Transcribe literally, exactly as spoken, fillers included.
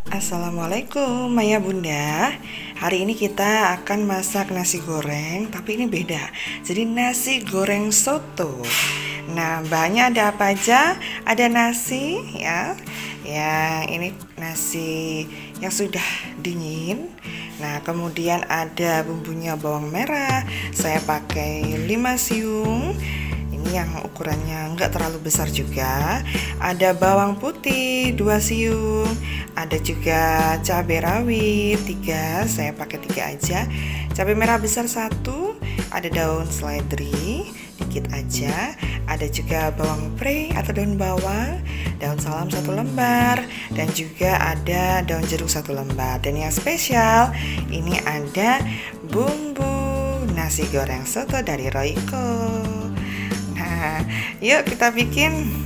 Assalamualaikum Maya Bunda. Hari ini kita akan masak nasi goreng, tapi ini beda. Jadi nasi goreng soto. Nah, bahannya ada apa aja? Ada nasi ya. Ya, ini nasi yang sudah dingin. Nah, kemudian ada bumbunya bawang merah. Saya pakai lima siung. Ini yang ukurannya nggak terlalu besar juga. Ada bawang putih dua siung, ada juga cabai rawit tiga, saya pakai tiga aja. Cabai merah besar satu, ada daun seledri dikit aja, ada juga bawang pre atau daun bawang, daun salam satu lembar, dan juga ada daun jeruk satu lembar. Dan yang spesial ini ada bumbu nasi goreng soto dari Royco. Nah, yuk kita bikin.